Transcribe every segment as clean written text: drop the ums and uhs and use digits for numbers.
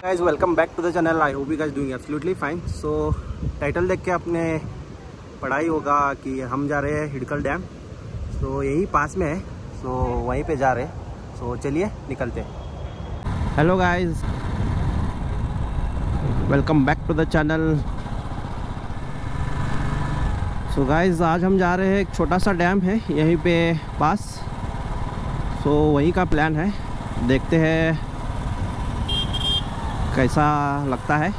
Guys welcome back to the channel. I hope you guys doing absolutely fine. So title देख के अपने पढ़ाई होगा कि हम जा रहे हैं हिडकल डैम। सो यही पास में है, सो वहीं पे जा रहे हैं। सो चलिए निकलते हैं। Hello guys, welcome back to the channel. So guys आज हम जा रहे हैं, एक छोटा सा डैम है यहीं पे पास। सो वहीं का प्लान है, देखते हैं कैसा लगता है।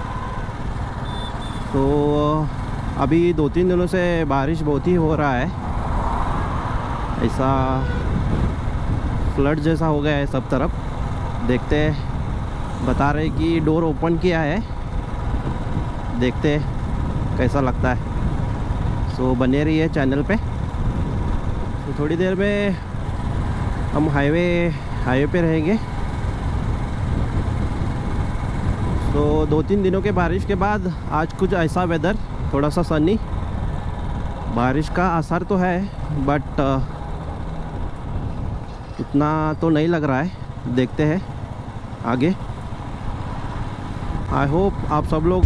तो अभी 2-3 दिनों से बारिश बहुत ही हो रहा है, ऐसा फ्लड जैसा हो गया है सब तरफ। देखते हैं, बता रहे कि डोर ओपन किया है, देखते हैं कैसा लगता है। सो बने रहिए चैनल पे। तो थोड़ी देर में हम हाईवे पे रहेंगे। तो 2-3 दिनों के बारिश के बाद आज कुछ ऐसा वेदर, थोड़ा सा सनी, बारिश का असर तो है बट उतना तो नहीं लग रहा है। देखते हैं आगे। आई होप आप सब लोग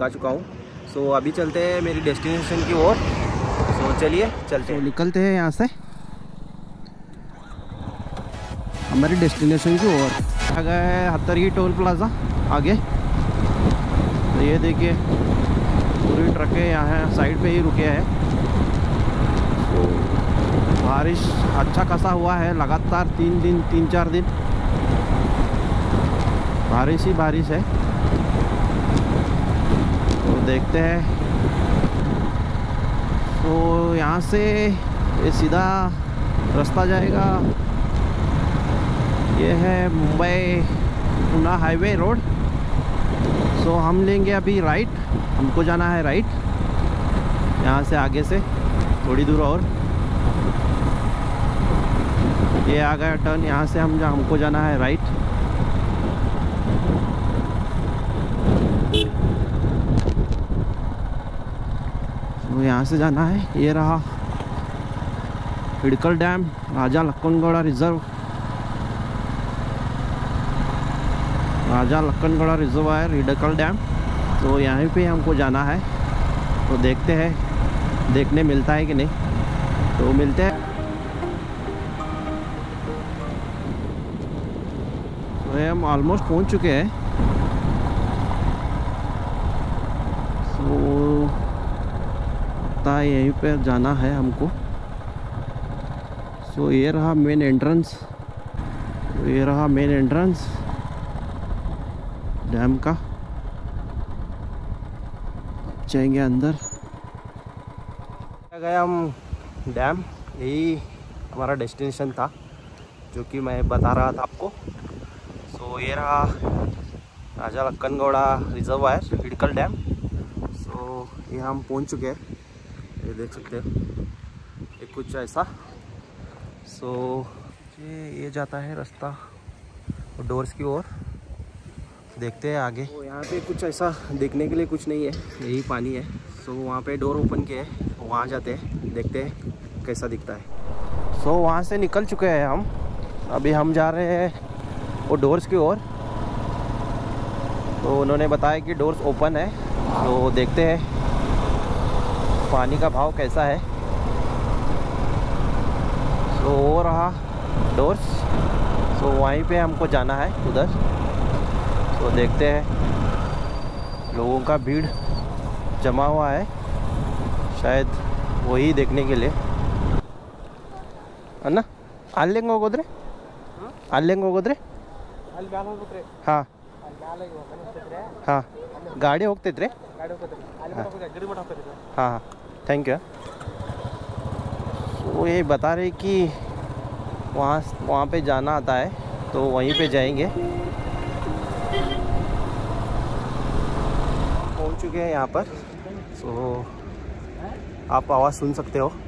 थका चुका हूँ। सो अभी चलते हैं मेरी डेस्टिनेशन की ओर। सो चलिए चलते हैं। निकलते हैं यहाँ से हमारी डेस्टिनेशन की ओर। आ गए हत्तरगी टोल प्लाज़ा आगे। तो ये देखिए पूरी ट्रकें यहाँ साइड पे ही रुके हैं। तो बारिश अच्छा खासा हुआ है, लगातार 3-4 दिन बारिश ही बारिश है। तो देखते हैं। तो यहाँ से ये सीधा रास्ता जाएगा, ये है Mumbai Pune highway road. So हम लेंगे अभी राइट, हमको जाना है राइट यहाँ से आगे से थोड़ी दूर और। ये आ गया टर्न, यहाँ से हमको जाना है राइट। तो यहाँ से जाना है, ये रहा Hidkal dam, Raja Lakkangouda reserve, Raja Lakkangouda reservoir, Hidkal dam. तो यहाँ पे हमको जाना है। तो देखते हैं देखने मिलता है कि नहीं। तो मिलते हैं। तो हम ऑलमोस्ट पहुँच चुके हैं। तो पता है यहीं पे जाना है हमको। सो ये रहा मेन एंट्रेंस, ये रहा मेन एंट्रेंस डैम का। जाएंगे अंदर। गया हम डैम, यही हमारा डेस्टिनेशन था जो कि मैं बता रहा था आपको। सो ये रहा Raja Lakkangouda reservoir, Hidkal dam. So ये हम पहुंच चुके हैं, ये देख सकते हो ये कुछ ऐसा। सो ये जाता है रास्ता डोर्स की ओर। देखते हैं आगे। तो यहाँ पे कुछ ऐसा देखने के लिए कुछ नहीं है, यही पानी है। सो वहाँ पे डोर ओपन किए हैं, वहाँ जाते हैं, देखते हैं कैसा दिखता है। सो वहाँ से निकल चुके हैं हम, अभी हम जा रहे हैं वो डोर्स की ओर। तो उन्होंने बताया कि डोर्स ओपन है। तो देखते हैं पानी का भाव कैसा है। तो वो रहा डोर्स। सो वहीं पे हमको जाना है उधर। तो देखते हैं, लोगों का भीड़ जमा हुआ है शायद वही देखने के लिए। अन्ना अल्लेंगे ಹೋಗೋದ್ರೆ ಅಲ್ಲೆಂಗೆ ಹೋಗೋದ್ರೆ ಹಾಂ ಹಾಂ ಗಾಡಿ ಹೋಗ್ತೈತ್ರಿ हाँ थैंक यू। वो ये बता रहे कि वहाँ पे जाना आता है, तो वहीं पे जाएंगे। पहुँच चुके हैं यहाँ पर। सो आप आवाज़ सुन सकते हो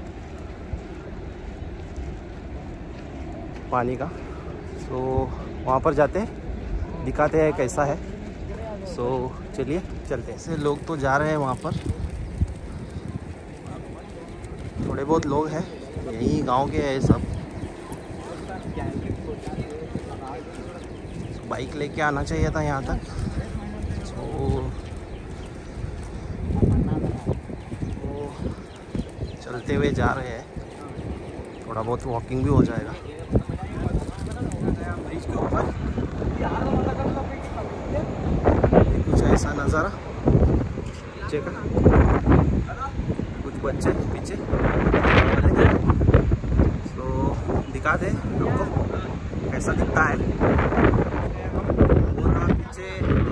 पानी का। सो वहाँ पर जाते हैं, दिखाते हैं कैसा है। सो चलिए चलते हैं। ऐसे लोग तो जा रहे हैं वहाँ पर, थोड़े बहुत लोग हैं, यही गांव के हैं सब। बाइक लेके आना चाहिए था यहाँ तक। चलते हुए जा रहे हैं, थोड़ा बहुत वॉकिंग भी हो जाएगा। ब्रिज के ऊपर कुछ ऐसा नज़ारा, बच्चे का, कुछ बच्चे पीछे। तो दिखा दे आपको कैसा दिखता है। और पीछे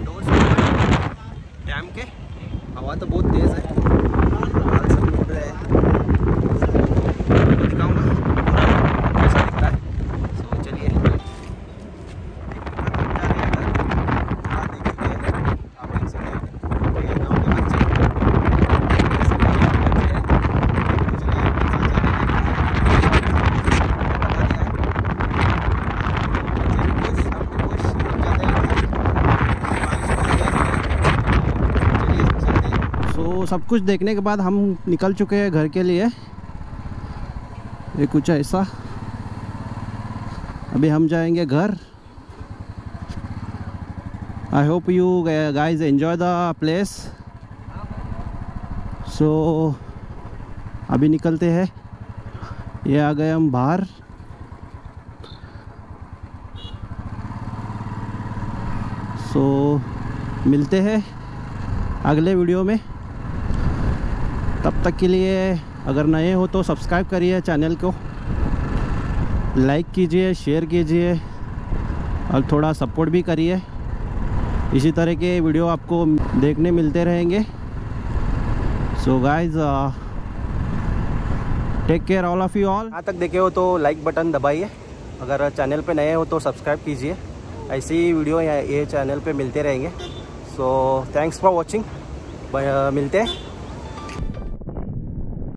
डैम के हवा तो बहुत तेज़ है, बाल सब उड़ रहे हैं। दिखाऊंगा कैसा दिखता है। सो चलिए। सब कुछ देखने के बाद हम निकल चुके हैं घर के लिए। ये कुछ ऐसा, अभी हम जाएंगे घर। I hope you guys enjoy the place. So अभी निकलते हैं, ये आ गए हम बाहर। सो मिलते हैं अगले वीडियो में, तब तक के लिए अगर नए हो तो सब्सक्राइब करिए चैनल को, लाइक कीजिए, शेयर कीजिए और थोड़ा सपोर्ट भी करिए। इसी तरह के वीडियो आपको देखने मिलते रहेंगे। So guys take care all of you all. यहाँ तक देखे हो तो लाइक बटन दबाइए, अगर चैनल पे नए हो तो सब्सक्राइब कीजिए। ऐसी वीडियो ये चैनल पे मिलते रहेंगे। सो थैंक्स फॉर वॉचिंग, मिलते हैं